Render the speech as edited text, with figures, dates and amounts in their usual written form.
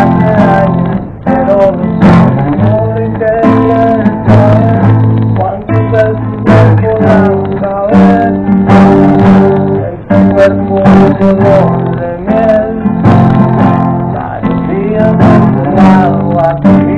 hace años, pero no le quería saber cuántos besos me podrán caber en tu cuerpo color de miel. Varios días encerrado aquí